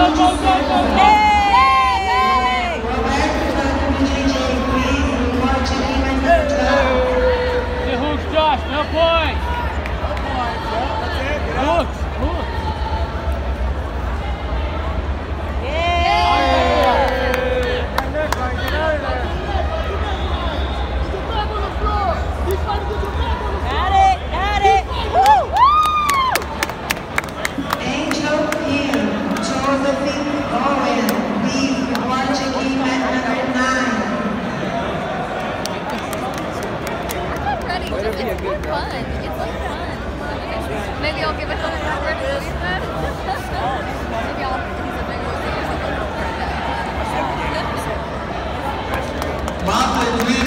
Maybe I'll give it a little word to leave that. Maybe I'll use a bigger one or something. Martha,